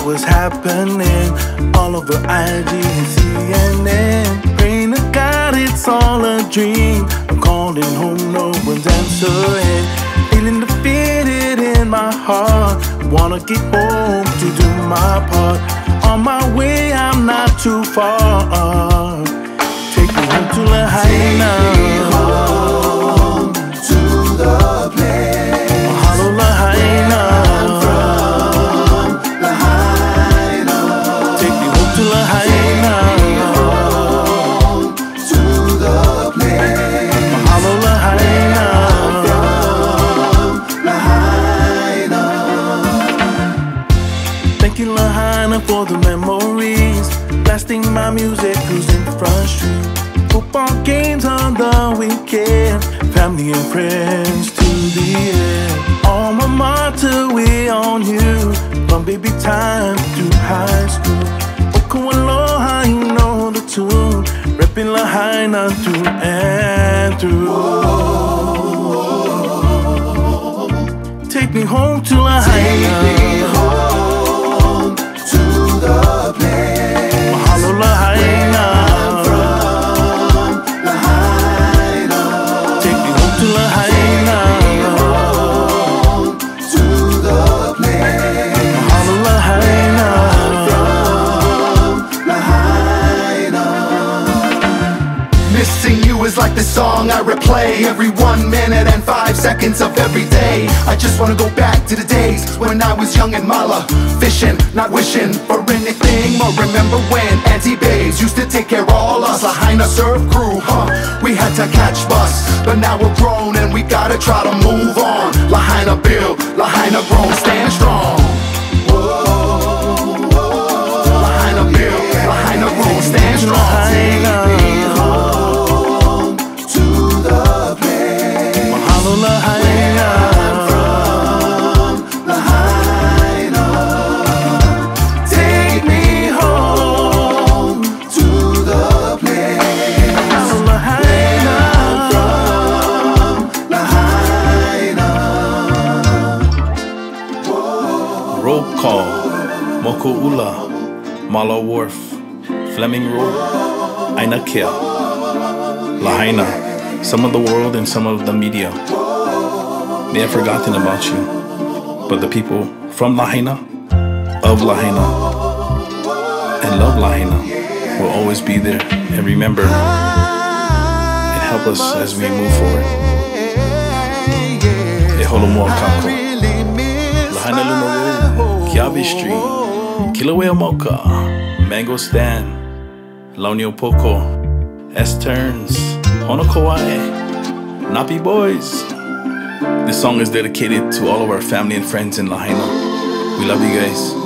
what's happening all over IG and CNN. Praying to God it's all a dream. I'm calling home, no one's answering. Feeling defeated in my heart. Wanna get home to do my part. On my way, I'm not too far. Take me home to Lahaina. Take me home to the place. Mahalo Lahaina. From Lahaina. Take me home to Lahaina. Take me home to the place. Mahalo Lahaina. From Lahaina. Thank you Lahaina for the memories. Blasting my music, cruising front street. Football games on the weekend. Family and friends to the end. Alma mater, we on you. From baby time to high school. Oko aloha, you know the tune. Reppin' Lahaina through and through. Take me home to Lahaina. Take me home to the place. Mahalo Lahaina. From Lahaina. Take me home to Lahaina. Home to the place. Mahalo Lahaina. From Lahaina. Missing you is like the song I replay every 1 minute and 5 seconds of every day. I just wanna go back to the days when I was young and mala, fishing, not wishing for anything. Or remember when Auntie Babes used to take care of all us Lahaina surf crew, huh? We had to catch bus, but now we're grown and we gotta try to move on. Lahaina build, Lahaina grown, stand strong. Lahaina build, Lahaina grown, stand strong. Take me home to the place. Mahalo Lahaina. From Lahaina. Take me home to the place. Mahalo Lahaina. From Lahaina. Roll call, Moku'ula, Malo Wharf, Fleming Road, Aina Kea, Lahaina. Some of the world and some of the media, they have forgotten about you. But the people from Lahaina, of Lahaina, and love Lahaina will always be there and remember and help us as we move forward. E holo mua kako. Lahaina Luna Road, Kiawe Street, Kilauea Moka, Mango Stand, Launio Poco, S Turns, Honokowai, Napi Boys. This song is dedicated to all of our family and friends in Lahaina. We love you guys.